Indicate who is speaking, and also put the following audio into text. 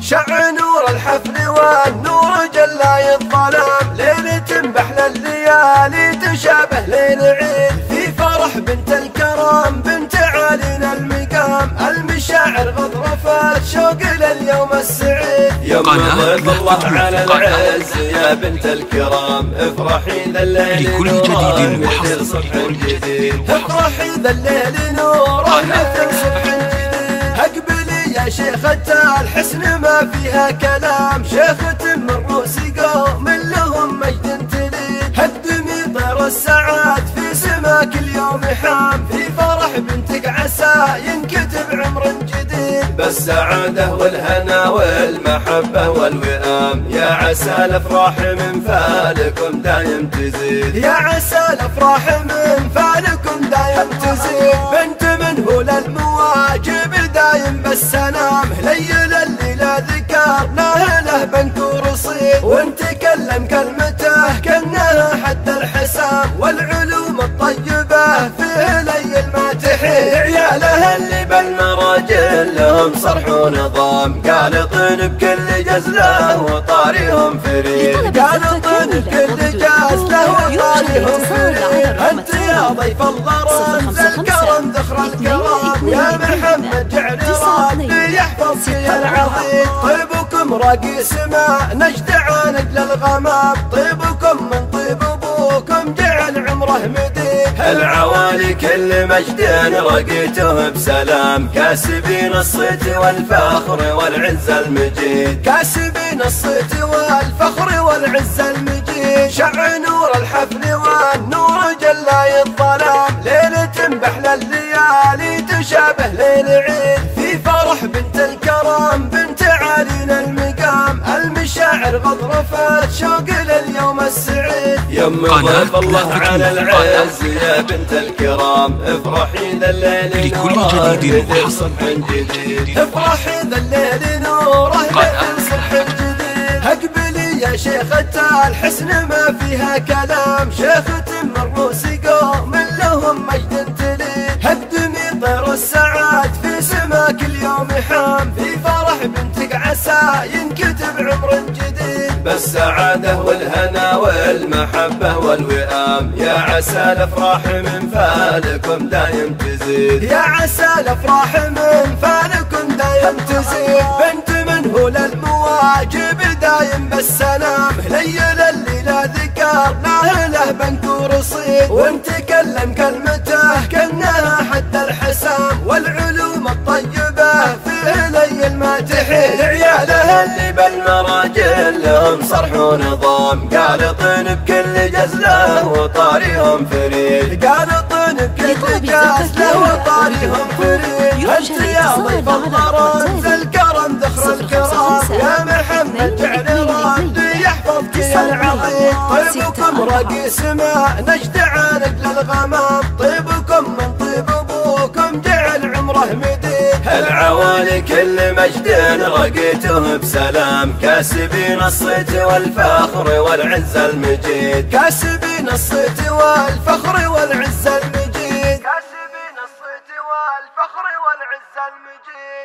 Speaker 1: شع نور الحفل والنور جلاي الظلام، ليلة بأحلى الليالي تشابه ليل عيد، في فرح بنت الكرام بنت عالينا المقام، المشاعر غضرفت شوق لليوم السعيد. يوم ضيف الله على العز يا بنت الكرام، افرحي ذا الليل
Speaker 2: لكل جديد
Speaker 1: مثل صبح جديد، افرحي ذا الليل نوره مثل صبح جديد. اقبلي يا شيخة الحسن ما فيها كلام، شيخة من رؤوس قوم لهم مجد تليد، هدمي طير السعاد في سماك اليوم حام، في فرح بنتك عسى ينكتب عمر جديد، بالسعادة والهنا والمحبة والوئام، يا عسى الافراح من فالكم دايم تزيد، يا عسى الافراح من فالكم دايم تزيد. بنت من هو للمواجب دايم بالسلام، ليل الليلة ذكرناه له بنكور رصيد، ونتكلم كلمته كأنها حد الحسام، والعلوم الطيبة فيه ليل ما تحيد. عياله اللي بالمراجل لهم صرح ونظام، قالطين بكل جزله وطاريهم فريد، قالطين بكل جزله وطاريهم فريد. انت يا ضيف الغرام ذا الكرم ذخر الكرام، يا محمد جعل ربي يحفظك يا العظيم، طيبكم راقي سماء نجدع نجل الغمام، طيبكم من طيب ابوكم جعل عمره مديد، العوالي كل مجد رقيته بسلام، كاسبين الصيت والفخر والعز المجيد، كاسبين الصيت والفخر والعز المجيد. شع نور الحفل والنور جلاي الظلام، ليلة بأحلى الليالي تشابه ليل عيد، في فرح بنت الكرام بنت عالينا المقام، المشاعر غضرفت شوق لليوم السعيد. يوم ضيف الله على العز يا بنت الكرام، افرحي ذا الليل
Speaker 2: لكل جديد
Speaker 1: مثل صبح جديد، افرحي ذا الليل نوره مثل صبح جديد. اقبلي يا شيخة الحسن ما فيها كلام، شيخة من رؤوس قوم لهم مجد تليد، هدمي طير السعاد في سماك اليوم حام، في فرح بنتك عسى ينكتب عمر جديد، بالسعادة والهنا والمحبة والوئام، يا عسى الافراح من فالكم دايم تزيد، يا عسى الافراح من فالكم دايم تزيد. بنت من هو للمواجب دايم بالسلام، ليل الليلة ذكرناه له بنكور رصيد، ونتكلم كلمته كأنها حد الحسام، والعلوم الطيبة فيه ليل ما تحيد. عياله اللي بالمراجل لهم صرح ونظام، قالطين بكل جزله وطاريهم فريد، قالطين بكل جزله وطاريهم فريد. انت يا ضيف الغرام ذا الكرم ذخر الكرام، يا محمد جعل ربي يحفظك يا العظيم، طيبكم راقي سماء نجدع نجل الغمام، طيبكم من طيب ابوكم جعل عمره مديد، العوالي كل مجد رقيته بسلام، كاسبين الصيت والفخر والعز المجيد، كاسبين الصيت والفخر والعز المجيد، كاسبين الصيت والفخر والعز المجيد.